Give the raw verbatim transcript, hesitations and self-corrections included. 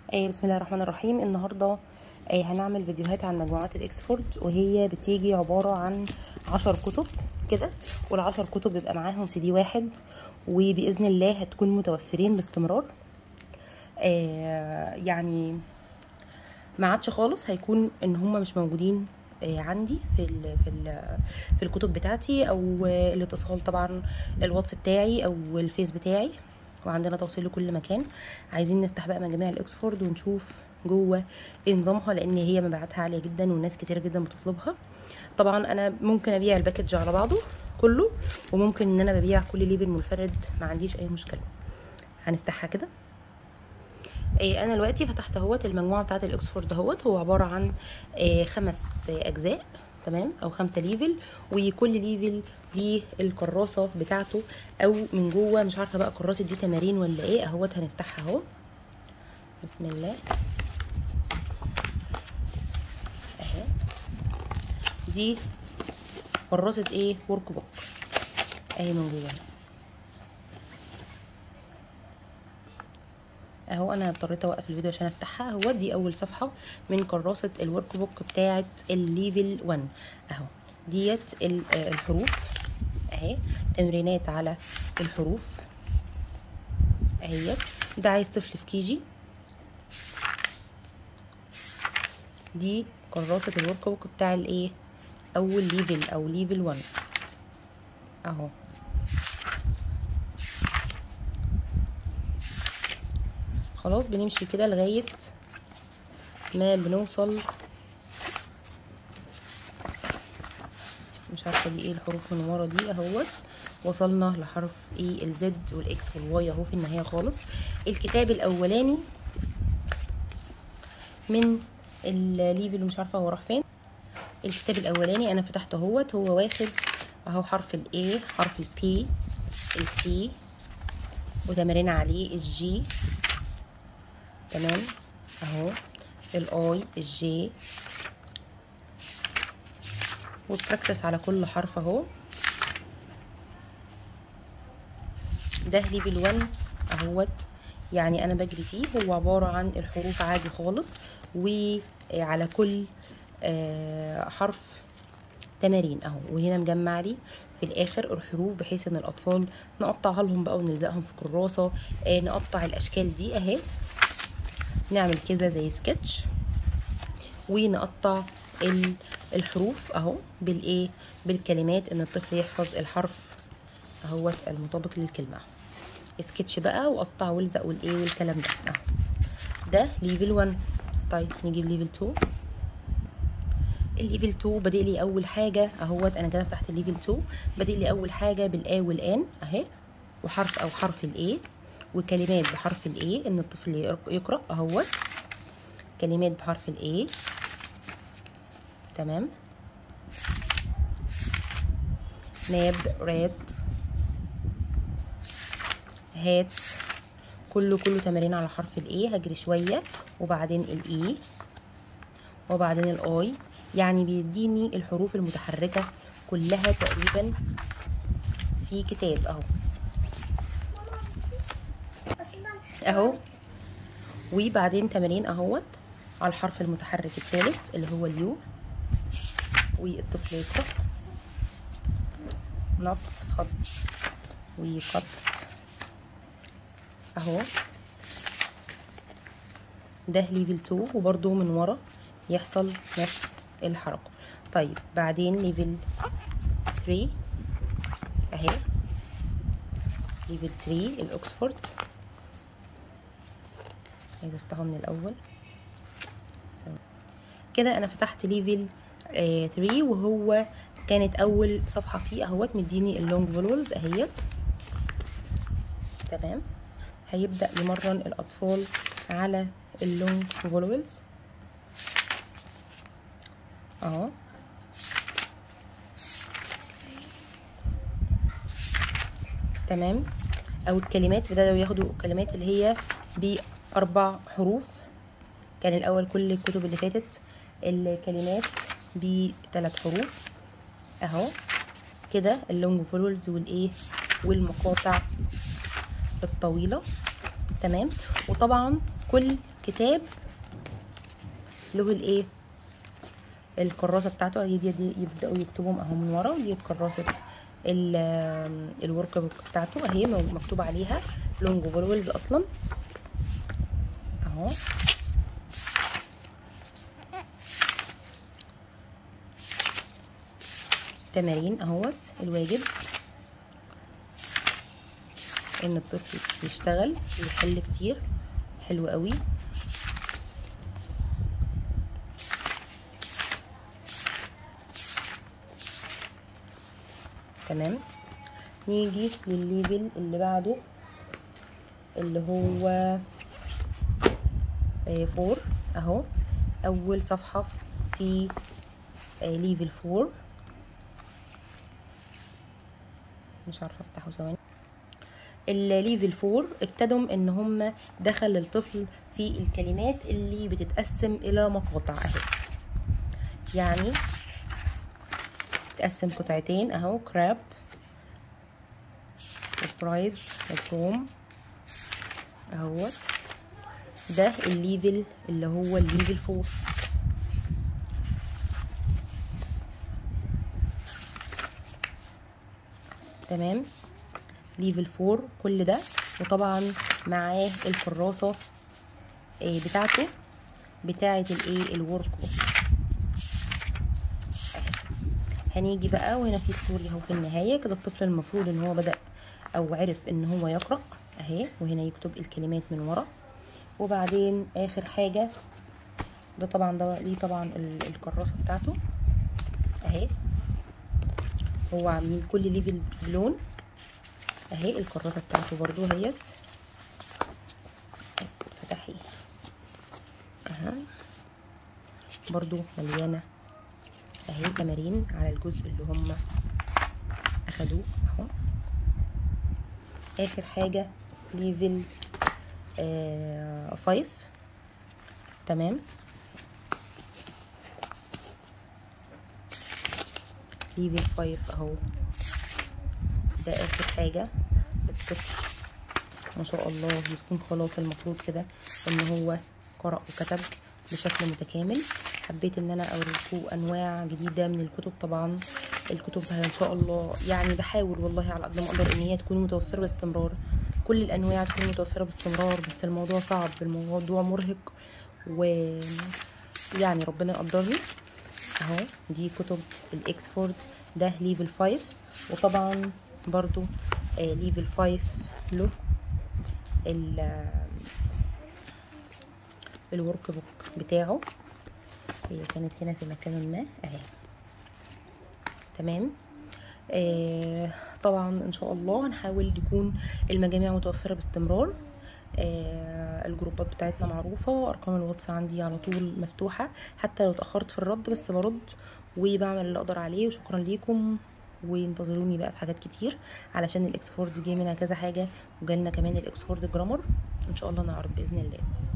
آه بسم الله الرحمن الرحيم. النهارده آه هنعمل فيديوهات عن مجموعات الاكسفورد، وهي بتيجي عباره عن عشر كتب كده، والعشر كتب بيبقى معاهم سي دي واحد، وباذن الله هتكون متوفرين باستمرار. آه يعني ما عادش خالص هيكون ان هم مش موجودين آه عندي في ال في ال في الكتب بتاعتي، او آه الاتصال طبعا الواتس بتاعي او الفيس بتاعي، وعندنا توصيل لكل مكان. عايزين نفتح بقى مجاميع الاكسفورد ونشوف جوه ايه نظامها، لان هي مبيعاتها عاليه جدا والناس كتير جدا بتطلبها. طبعا انا ممكن ابيع الباكج على بعضه كله، وممكن ان انا ببيع كل ليبل منفرد، ما عنديش اي مشكله. هنفتحها كده. إيه انا دلوقتي فتحت اهوت المجموعه بتاعه الاكسفورد اهوت. هو عباره عن إيه خمس اجزاء، تمام، او خمسه ليفل، وكل ليفل ليه الكراسه بتاعته او من جوه. مش عارفه بقى كراسه دي تمارين ولا ايه. اهوت هنفتحها اهو، بسم الله. اهي دي كراسه ايه ورك بوك اهي من جوه اهو. انا اضطريت اوقف الفيديو عشان افتحها. اهو دي اول صفحه من كراسه الورك بوك بتاعه الليفل واحد اهو. ديت الحروف اهي، تمرينات على الحروف اهيت. ده عايز طفل في كيجي. دي كراسه الورك بوك بتاع الايه اول ليفل او ليفل واحد اهو. خلاص بنمشي كده لغايه ما بنوصل، مش عارفه دي ايه الحروف من ورا دي اهوت. وصلنا لحرف ايه الزد والاكس والواي اهو في النهايه خالص. الكتاب الاولاني من الليفل، مش عارفه هو راح فين. الكتاب الاولاني انا فتحته اهوت. هو واخد اهو حرف الاي، حرف البي، السي، وتمارين عليه الجي، تمام اهو، الاي، الجي، وبراكتس على كل حرف اهو. ده ليفل واحد اهوت، يعني انا بجري فيه. هو عباره عن الحروف عادي خالص، وعلى كل حرف تمارين اهو. وهنا مجمع لي في الاخر الحروف، بحيث ان الاطفال نقطعها لهم بقى ونلزقهم في كراسه. نقطع الاشكال دي اهي، نعمل كده زي سكتش، ونقطع الحروف اهو بالايه بالكلمات، ان الطفل يحفظ الحرف اهوت المطابق للكلمه. سكتش بقى وقطع والزق والايه والكلام ده اهو. ده ليفل واحد. طيب نجيب ليفل اتنين. الليفل اتنين بادئ لي اول حاجه اهوت. انا كده فتحت الليفل اتنين. بادئ لي اول حاجه بالا والان اهي، وحرف او حرف الاي، وكلمات بحرف الاي ان الطفل يقرا اهوت. كلمات بحرف الاي، تمام. ناب، رات، هات، كله كله تمارين على حرف الاي. هجري شويه، وبعدين الاي، وبعدين الاي. يعني بيديني الحروف المتحركه كلها تقريبا في كتاب اهو اهو. وبعدين تمارين اهوت على الحرف المتحرك الثالث اللي هو اليو، والطفل يقرأ نط، خط، وقط اهو. ده ليفل اتنين، وبرده من ورا يحصل نفس الحركه. طيب بعدين ليفل تلاتة اهي. ليفل تلاتة الاكسفورد. عايزه افتحه من الاول كده. انا فتحت ليفل آه تلاتة، وهو كانت اول صفحه فيه اهوت مديني اللونج فولولز اهيت، تمام. هيبدا يمرن الاطفال على اللونج فولولز اهو، تمام. او الكلمات بداوا ياخدوا الكلمات اللي هي باربع حروف. كان الاول كل الكتب اللي فاتت الكلمات بثلاث حروف اهو كده. اللونج فولولز والايه والمقاطع الطويله، تمام. وطبعا كل كتاب له الايه الكراسه بتاعته اهي، دي, دي يبداوا يكتبوهم اهو من ورا، ودي كراسه الورك بوك بتاعته اهي مكتوب عليها لونج فولويلز اصلا اهو. تمارين اهوت الواجب ان الطفل يشتغل ويحل كتير، حلو قوي. تمام. نيجي للليفل اللي بعده اللي هو فور اهو، اول صفحة في ليفل فور، مش عارفة افتحه ثواني. الليفل فور ابتدوا ان هم دخل الطفل في الكلمات اللي بتتقسم الى مقاطع اهي، يعني تقسم قطعتين اهو، كراب البرايد الكروم اهوت. ده الليفل اللي هو الليفل فور. تمام. ليفل فور كل ده، وطبعا معاه الكراسه بتاعته بتاعه الايه الورك بوك. هنيجي بقى وهنا في ستوري اهو في النهايه كده، الطفل المفروض ان هو بدأ او عرف ان هو يقرأ اهي، وهنا يكتب الكلمات من ورا. وبعدين اخر حاجه ده طبعا ده ليه طبعا الكراسه بتاعته اهي، هو عاملين كل ليفل بلون اهي. الكراسه بتاعته برضو اهيت فتحي اها، برضو مليانه اهي تمارين على الجزء اللي هم اخدوه اهو. اخر حاجه ليفل آه فايف. تمام. ليفل فايف اهو، ده اخر حاجه. الطفل ما شاء الله يكون خلاص المفروض كده ان هو قرأ وكتب بشكل متكامل. حبيت ان انا اوريكم انواع جديده من الكتب. طبعا الكتب ان شاء الله يعني بحاول والله على قد ما اقدر ان هي تكون متوفره باستمرار، كل الانواع تكون متوفره باستمرار، بس الموضوع صعب، الموضوع مرهق، ويعني ربنا يقدرني اهو. دي كتب الاكسفورد، ده ليفل فايف. وطبعا برضو آه ليفل فايف له الورك بوك بتاعه، هي كانت هنا في مكان ما اهي. تمام. آه طبعا ان شاء الله هنحاول يكون المجاميع متوفره باستمرار. آه الجروبات بتاعتنا معروفه، ارقام الواتس عندي على طول مفتوحه، حتى لو اتاخرت في الرد بس برد وبعمل اللي اقدر عليه. وشكرا ليكم، وانتظروني بقى في حاجات كتير علشان الاكسفورد جاي منها كذا حاجه، وجالنا كمان الاكسفورد جرامر ان شاء الله نعرض باذن الله.